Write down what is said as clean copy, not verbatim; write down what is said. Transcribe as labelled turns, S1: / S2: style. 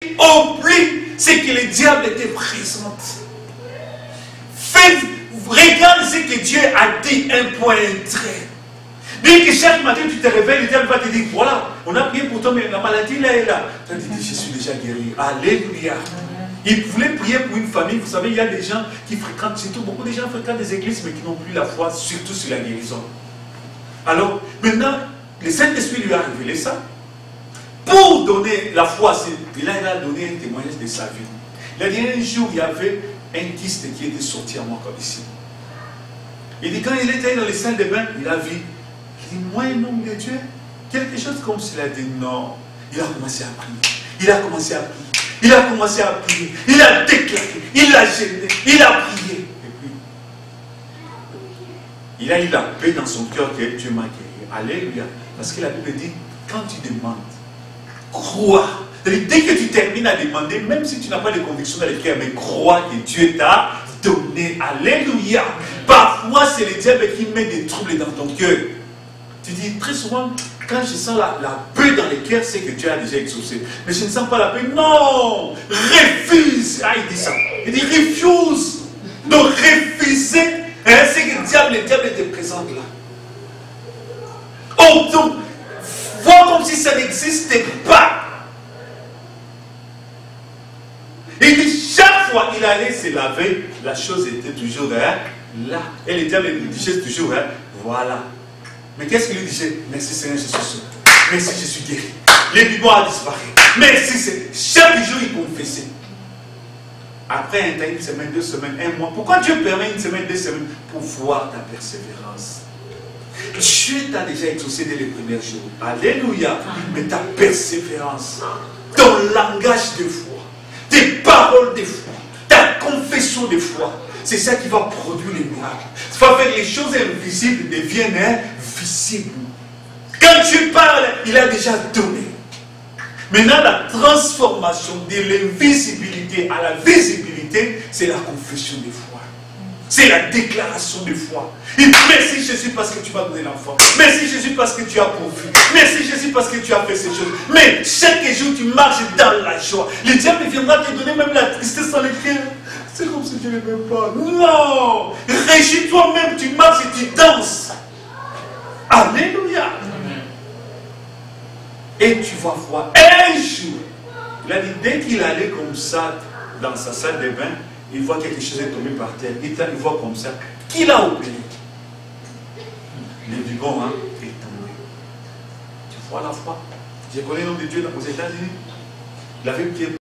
S1: Oublie ce que le diable te présente. Regarde ce que Dieu a dit, un point, un trait. Dès que chaque matin tu te réveilles, le diable va te dire, voilà, on a prié pour toi, mais la maladie là est là. Tu as dit, je suis déjà guéri. Alléluia. Il voulait prier pour une famille. Vous savez, il y a des gens qui fréquentent, surtout beaucoup de gens fréquentent des églises, mais qui n'ont plus la foi, surtout sur la guérison. Alors, maintenant, le Saint-Esprit lui a révélé ça. Pour donner la foi, il a donné un témoignage de sa vie. Il a dit, un jour, il y avait un kyste qui était sorti à moi comme ici. Il dit, quand il était dans les salles de bain, il a vu. Il dit, moi, un homme de Dieu, quelque chose comme cela. Il a dit, non. Il a commencé à prier. Il a commencé à prier. Il a commencé à prier. Il a déclaré. Il a gêné. Il a prié. Et puis, il a eu la paix dans son cœur que Dieu m'a guéri. Alléluia. Parce que la Bible dit, quand tu demandes, crois. Dès que tu termines à demander, même si tu n'as pas de conviction dans le cœur, mais crois que Dieu t'a donné. Alléluia. Parfois, c'est le diable qui met des troubles dans ton cœur. Tu dis très souvent, quand je sens la paix dans le cœur, c'est que Dieu a déjà exaucé. Mais je ne sens pas la paix. Non. Refuse. Ah, il dit ça. Il dit refuse. Donc, refuser, hein, c'est que le diable te présente là. Oh, donc, vois comme si ça n'existait pas. Il dit, chaque fois qu'il allait se laver, la chose était toujours là. Et le diable lui disait toujours, voilà. Mais qu'est-ce qu'il lui disait? Merci Seigneur, je suis sauvé. Merci, je suis guéri. Les bibelots a disparu. Merci Seigneur. Chaque jour, il confessait. Après un temps, une semaine, 2 semaines, 1 mois. Pourquoi Dieu permet une semaine, 2 semaines? Pour voir ta persévérance. Dieu t'a déjà exaucé dès les premiers jours. Alléluia. Mais ta persévérance, ton langage de foi, tes paroles de foi, ta confession de foi, c'est ça qui va produire les miracles. Ça va faire que les choses invisibles deviennent visibles. Quand tu parles, il a déjà donné. Maintenant, la transformation de l'invisibilité à la visibilité, c'est la confession de foi. C'est la déclaration de foi. Et merci Jésus parce que tu m'as donné l'enfant. Merci Jésus parce que tu as pourvu. Merci Jésus parce que tu as fait ces choses. Mais chaque jour tu marches dans la joie. Le diable viendra te donner même la tristesse dans le cœur. C'est comme si tu ne m'aimes pas. Non. Régis toi-même, tu marches et tu danses. Alléluia. Et tu vas voir un jour. Il a dit, dès qu'il allait comme ça dans sa salle de bain, il voit quelque chose est tombé par terre. Il voit comme ça. Qui l'a opéré? Le biberon est tombé. Tu vois la foi. J'ai connu l'homme de Dieu aux États-Unis. Il avait pied.